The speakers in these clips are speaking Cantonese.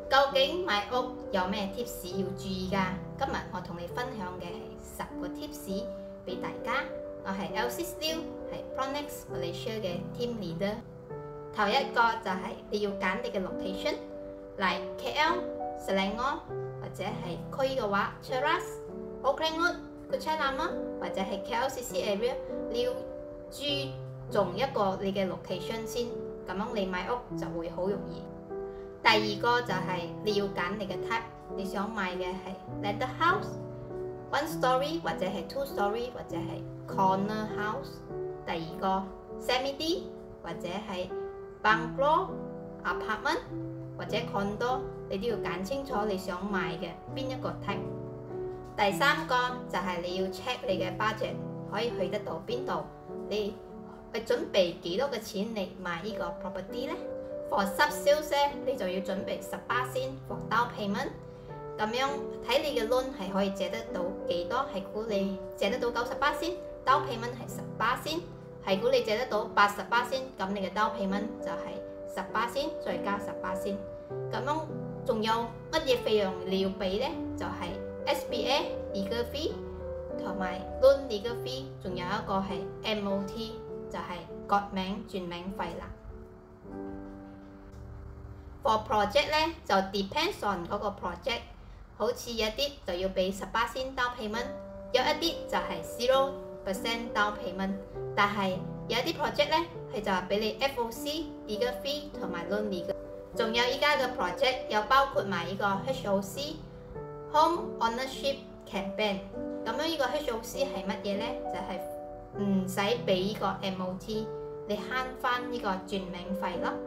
究竟買屋有咩 tips 要注意㗎？今日我同你分享嘅係10個 tips 俾大家。我係 Elsie Liu，係 Pronex Malaysia 嘅 Team Leader。頭一個就係你要揀你嘅 location，嚟 KL、Selangor 或者係區嘅話 Cheras、Auckland Road、Kuchai Lama 或者係 KLCC area， 你要注重一個你嘅 location先，咁樣你買屋就會好容易。第二個就係你要揀你嘅 type， 你想買嘅係 landed house、one story 或者係 two story 或者係 corner house。第二個 semi-D 或者係 bungalow、apartment 或者 condo， 你都要揀清楚你想買嘅邊一個 type。第三個就係你要 check 你嘅 budget 可以去得到邊度，你準備幾多嘅錢嚟買呢個 property 呢？ For sub sales 咧，你就要準備10%for down payment， 咁樣睇你嘅 loan 係可以借得到幾多，係估你借得到90%，down payment 係10%，係估你借得到80%，咁你嘅 down payment 就係10%再加10%。咁樣仲有乜嘢費用你要俾呢？就係 SBA legal fee 同埋 loan legal fee， 仲有一個係 MOT， 就係改名轉名費啦。For project 咧就 depends on 嗰個 project， 好似有啲就要俾10% down payment， 有一啲就係 0% down payment， 但係有啲 project 咧佢就係俾你 FOC、legal fee 同埋 loan legal。仲有依家嘅 project 有包括埋呢個 HOC Home Ownership Campaign。咁樣呢個 HOC 係乜嘢咧？就係唔使俾呢個 MOT， 你慳翻呢個轉名費咯。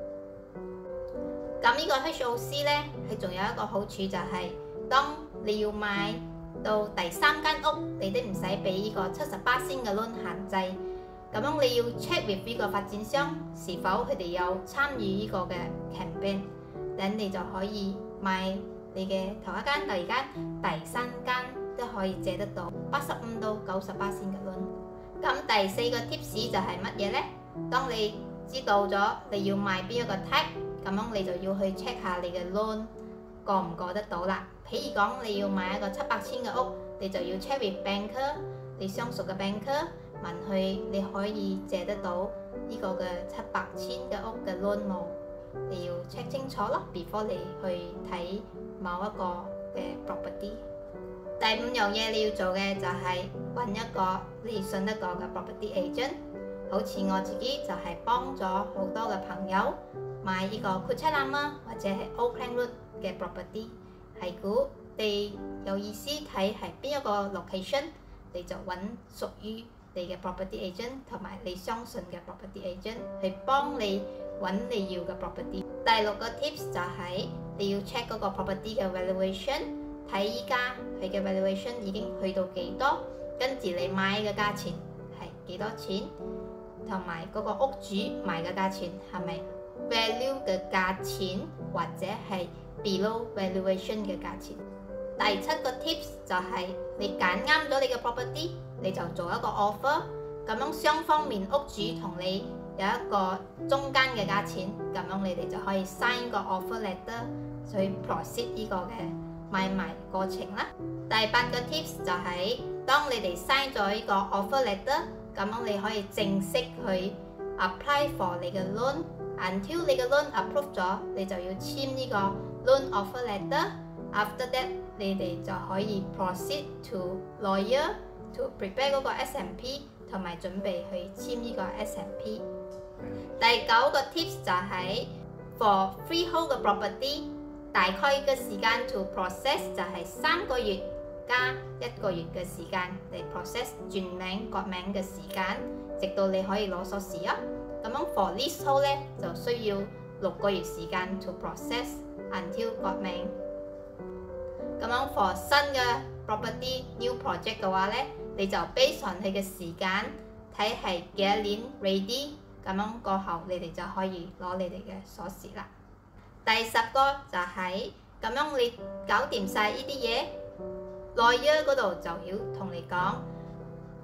咁呢個 HOC 咧，佢仲有一個好處就係，當你要買到第3間屋，你都唔使俾呢個70%嘅 loan 限制。咁樣你要 check with 呢個發展商是否佢哋有參與呢個嘅 campaign， 咁你就可以買你嘅頭一間、第二間、第3間都可以借得到85%到90%嘅 loan。咁第4個 tips 就係乜嘢咧？當你知道咗你要買邊一個 type，咁樣你就要去 check 下你嘅 loan 過唔過得到啦。譬如講你要買一個700千嘅屋，你就要 check with banker， 你相熟嘅 banker 問佢你可以借得到呢個嘅700千嘅屋嘅 loan 冇？你要 check 清楚咯 ，before 你去睇某一個嘅 property。第5樣嘢你要做嘅就係揾一個你信得過嘅 property agent。好似我自己就係幫咗好多嘅朋友買呢個 Kuchai Lama 或者係 Auckland Road 嘅 property， 係估你有意思睇係邊一個 location， 你就揾屬於你嘅 property agent 同埋你相信嘅 property agent 去幫你揾你要嘅 property。第6個 tips 就係你要 check 嗰個 property 嘅 valuation， 睇依家佢嘅 valuation 已經去到幾多，跟住你買嘅價錢係幾多錢，同埋嗰個屋主賣嘅價錢係咪 value 嘅價錢，或者係 below valuation 嘅價錢。第7個 tips 就係你揀啱咗你嘅 property， 你就做一個 offer， 咁樣雙方面屋主同你有一個中間嘅價錢，咁樣你哋就可以 sign 個 offer letter 去 proceed 呢個嘅買賣過程啦。第8個 tips 就係當你哋 sign 咗呢個 offer letter， 咁樣你可以正式去 apply for 你嘅 loan。Until 你嘅 loan approve 咗，你就要簽呢個 loan offer letter。After that， 你哋就可以 proceed to lawyer to prepare 嗰個 SMP， 同埋準備去簽呢個 SMP。第9個 tips 就係 for freehold 嘅 property， 大概嘅時間 to process 就係3個月加1個月嘅時間嚟 process 轉名改名嘅時間，直到你可以攞鎖匙啊。咁樣 for leasehold 咧就需要6個月時間 to process until 改名。咁樣 for 新嘅 property new project 嘅話咧，你就 based on 佢嘅時間睇係幾多年 ready， 咁樣過後你哋就可以攞你哋嘅鎖匙啦。第10個就係咁樣你搞掂晒呢啲嘢，lawyer嗰度就要同你講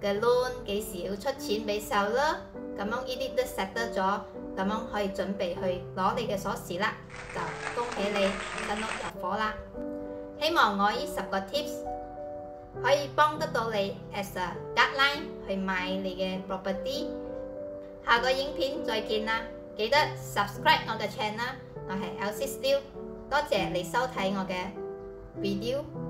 嘅 loan 幾時要出錢俾手啦。咁樣呢啲都 set 得咗，咁樣可以準備去攞你嘅鎖匙啦，就恭喜你新屋入伙啦！希望我呢10個 tips 可以幫得到你 as a guideline 去買你嘅 property。下個影片再見啦，記得 subscribe 我嘅 channel，我係 Elsie Still，多謝你收睇我嘅 video。